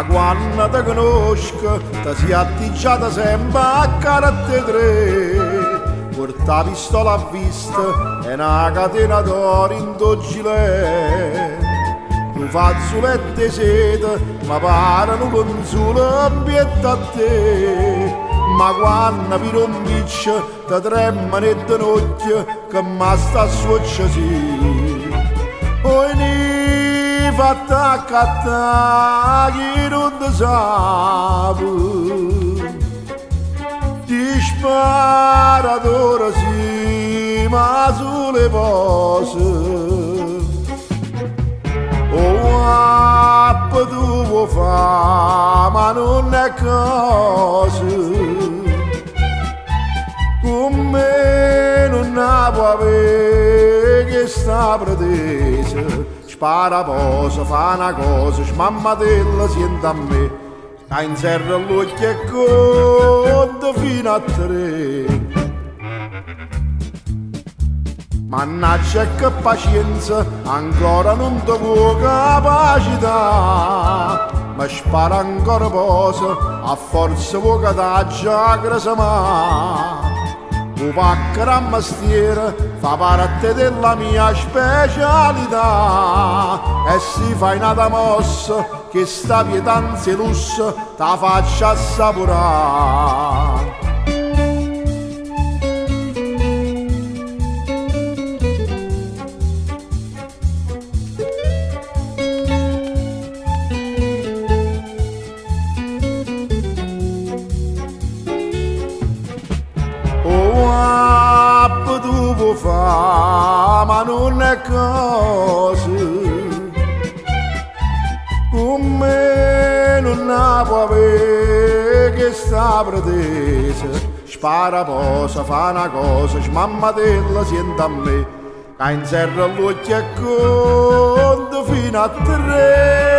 ma quando ti conosco ti sei atteggiata sempre a carattere. Porta pistola a vista e una catena d'oro in tuo gilet. Tu fazzolette sete, ma parano con solo ambietta a te. Ma quando mi rompiccia, ti tremano e ti nocchia, che mi sta suoccia sì. Poi ne fatta accattare chi non ti sape. Ti sparatore sì, ma sulle cose. Oh, app tu vuoi fare, ma non è cosa. Con me non ne può avere che sta pretesa. Spara posa, fa una cosa, smammatella siente a me. Che inserra l'occhio e conta fino a 3. Mannaggia che pazienza, ancora non ti vuoi capacità. Ma spara ancora posa, a forza vuoi che t'aggia crasama. Tu paccara a mestiere, fa parte della mia specialità. E si fa una mossa, che sta pietanza e lusso, ta faccia assaporare. Tu vuoi fare, ma non è cosa. Con me non ne può avere che sta pretesa. Spara posa, fa una cosa, smammatella siente a me. Che inserra l'occhio e conta fino a 3.